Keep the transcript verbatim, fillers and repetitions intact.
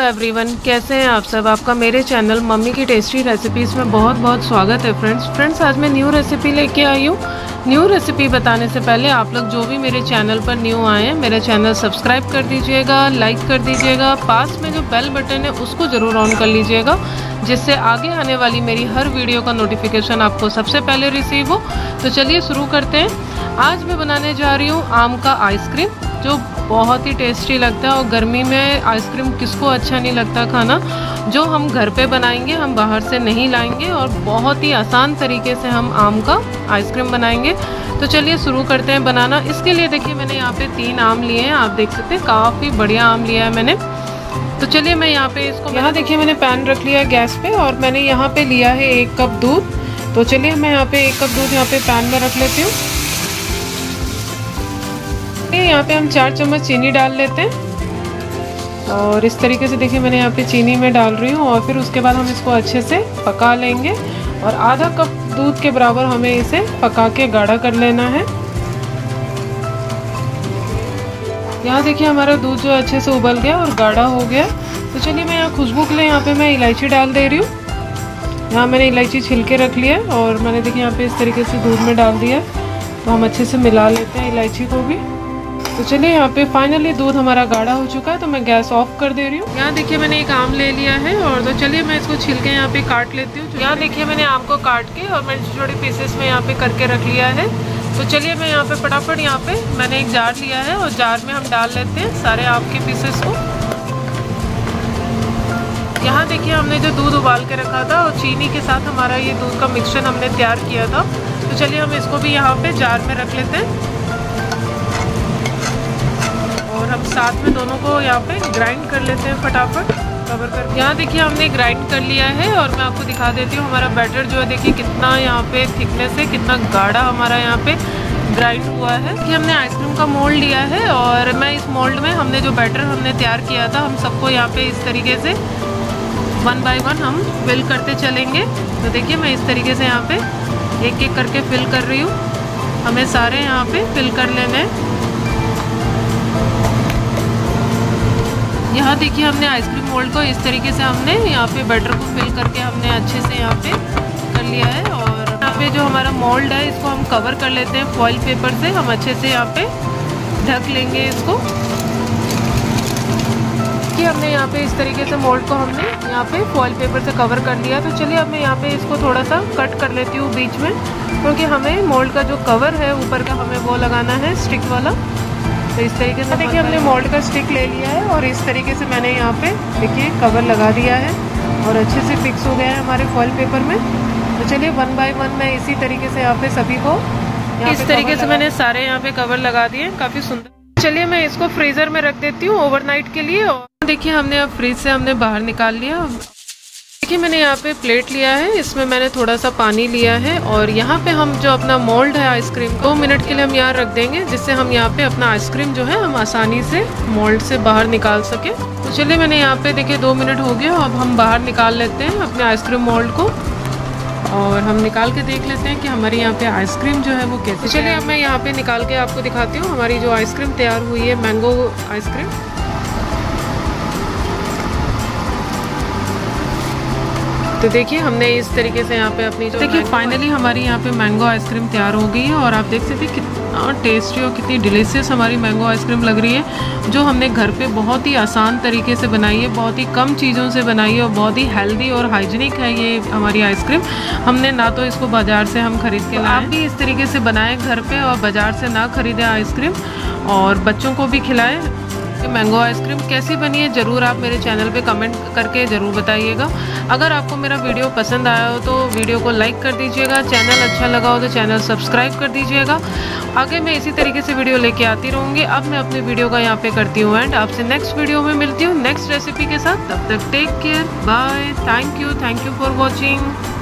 Everyone, कैसे हैं आप सब। आपका मेरे चैनल मम्मी की टेस्टी रेसिपीज़ में बहुत बहुत स्वागत है। फ्रेंड्स फ्रेंड्स आज मैं न्यू रेसिपी लेके आई हूँ। न्यू रेसिपी बताने से पहले आप लोग जो भी मेरे चैनल पर न्यू आए हैं, मेरा चैनल सब्सक्राइब कर दीजिएगा, लाइक कर दीजिएगा, पास में जो बेल बटन है उसको ज़रूर ऑन कर लीजिएगा, जिससे आगे आने वाली मेरी हर वीडियो का नोटिफिकेशन आपको सबसे पहले रिसीव हो। तो चलिए शुरू करते हैं। आज मैं बनाने जा रही हूँ आम का आइसक्रीम, जो बहुत ही टेस्टी लगता है। और गर्मी में आइसक्रीम किसको अच्छा नहीं लगता खाना, जो हम घर पे बनाएंगे, हम बाहर से नहीं लाएंगे और बहुत ही आसान तरीके से हम आम का आइसक्रीम बनाएंगे। तो चलिए शुरू करते हैं बनाना। इसके लिए देखिए मैंने यहाँ पे तीन आम लिए हैं, आप देख सकते हैं काफ़ी बढ़िया आम लिया है मैंने। तो चलिए मैं यहाँ पे इसको, यहाँ देखिए मैंने पैन रख लिया है गैस पे और मैंने यहाँ पे लिया है एक कप दूध। तो चलिए मैं यहाँ पे एक कप दूध यहाँ पे पैन में रख लेती हूँ। यहाँ पे हम चार चम्मच चीनी डाल लेते हैं और इस तरीके से देखिए मैंने यहाँ पे चीनी में डाल रही हूँ और फिर उसके बाद हम इसको अच्छे से पका लेंगे और आधा कप दूध के बराबर हमें इसे पका के गाढ़ा कर लेना है। यहाँ देखिए हमारा दूध जो अच्छे से उबल गया और गाढ़ा हो गया। तो चलिए मैं यहाँ खुशबू के लिए यहाँ पे मैं इलायची डाल दे रही हूँ। यहाँ मैंने इलायची छिल के रख लिया और मैंने देखिए यहाँ पे इस तरीके से दूध में डाल दिया। तो हम अच्छे से मिला लेते हैं इलायची को भी। तो चलिए यहाँ पे फाइनली दूध हमारा गाढ़ा हो चुका है, तो मैं गैस ऑफ कर दे रही हूँ। यहाँ देखिए मैंने एक आम ले लिया है और तो चलिए मैं इसको छिल के यहाँ पे काट लेती हूँ। यहाँ देखिए मैंने आम को काट के और मैंने छोटे छोटे पीसेस में यहाँ पे करके रख लिया है। तो चलिए मैं यहाँ पे फटाफट यहाँ पे मैंने एक जार लिया है और जार में हम डाल लेते हैं सारे आम के पीसेस को। यहाँ देखिए हमने जो दूध उबाल के रखा था और चीनी के साथ हमारा ये दूध का मिक्सचर हमने तैयार किया था। तो चलिए हम इसको भी यहाँ पे जार में रख लेते हैं और हम साथ में दोनों को यहाँ पे ग्राइंड कर लेते हैं फटाफट कवर कर। यहाँ देखिए हमने ग्राइंड कर लिया है और मैं आपको दिखा देती हूँ हमारा बैटर जो है, देखिए कितना यहाँ पे थिकनेस है, कितना गाढ़ा हमारा यहाँ पे ग्राइंड हुआ है। कि हमने आइसक्रीम का मोल्ड लिया है और मैं इस मोल्ड में हमने जो बैटर हमने तैयार किया था, हम सबको यहाँ पे इस तरीके से वन बाय वन हम फिल करते चलेंगे। तो देखिए मैं इस तरीके से यहाँ पे एक एक करके फिल कर रही हूँ। हमें सारे यहाँ पे फिल कर लेने हैं। यहाँ देखिए हमने आइसक्रीम मोल्ड को इस तरीके से हमने यहाँ पे बैटर को फिल करके हमने अच्छे से यहाँ पे कर लिया है। और यहाँ पे जो हमारा मोल्ड है इसको हम कवर कर लेते हैं फॉइल पेपर से। हम अच्छे से यहाँ पे ढक लेंगे इसको कि हमने यहाँ पे इस तरीके से मोल्ड को हमने यहाँ पे फॉइल पेपर से कवर कर लिया। तो चलिए अब मैं यहाँ पे इसको थोड़ा सा कट कर लेती हूँ बीच में, क्योंकि हमें मोल्ड का जो कवर है ऊपर का हमें वो लगाना है स्टिक वाला। तो इस तरीके से देखिए हमने मोल्ड का स्टिक ले लिया है और इस तरीके से मैंने यहाँ पे देखिए कवर लगा दिया है और अच्छे से फिक्स हो गया है हमारे फॉइल पेपर में। तो चलिए वन बाय वन मैं इसी तरीके से यहाँ पे सभी को इस तरीके से मैंने सारे यहाँ पे कवर लगा दिए, काफ़ी सुंदर। चलिए मैं इसको फ्रीज़र में रख देती हूँ ओवरनाइट के लिए। और देखिए हमने अब फ्रिज से हमने बाहर निकाल लिया। देखिए मैंने यहाँ पे प्लेट लिया है, इसमें मैंने थोड़ा सा पानी लिया है और यहाँ पे हम जो अपना मोल्ड है आइसक्रीम, दो मिनट के लिए हम यहाँ रख देंगे, जिससे हम यहाँ पे अपना आइसक्रीम जो है हम आसानी से मोल्ड से बाहर निकाल सके। तो चलिए मैंने यहाँ पे देखिए दो मिनट हो गया, अब हम बाहर निकाल लेते हैं अपने आइसक्रीम मोल्ड को और हम निकाल के देख लेते हैं कि हमारी यहाँ पे आइसक्रीम जो है वो कैसे। चलिए अब मैं यहाँ पे निकाल के आपको दिखाती हूँ हमारी जो आइसक्रीम तैयार हुई है, मैंगो आइसक्रीम। तो देखिए हमने इस तरीके से यहाँ पे अपनी जो देखिए फाइनली हमारी यहाँ पे मैंगो आइसक्रीम तैयार हो गई है और आप देख सकते हैं कितना टेस्टी और कितनी डिलीशियस हमारी मैंगो आइसक्रीम लग रही है, जो हमने घर पे बहुत ही आसान तरीके से बनाई है, बहुत ही कम चीज़ों से बनाई है और बहुत ही हेल्दी और हाइजीनिक है ये हमारी आइसक्रीम। हमने ना तो इसको बाज़ार से हम खरीद के लाए, आप भी इस तरीके से बनाएं घर पे और बाज़ार से ना खरीदें आइसक्रीम और बच्चों को भी खिलाएं। मैंगो आइसक्रीम कैसी बनी है ज़रूर आप मेरे चैनल पे कमेंट करके ज़रूर बताइएगा। अगर आपको मेरा वीडियो पसंद आया हो तो वीडियो को लाइक कर दीजिएगा, चैनल अच्छा लगा हो तो चैनल सब्सक्राइब कर दीजिएगा। आगे मैं इसी तरीके से वीडियो लेके आती रहूँगी। अब मैं अपनी वीडियो का यहाँ पे करती हूँ एंड आपसे नेक्स्ट वीडियो में मिलती हूँ नेक्स्ट रेसिपी के साथ। तब तक take care, bye, thank you thank you for watching.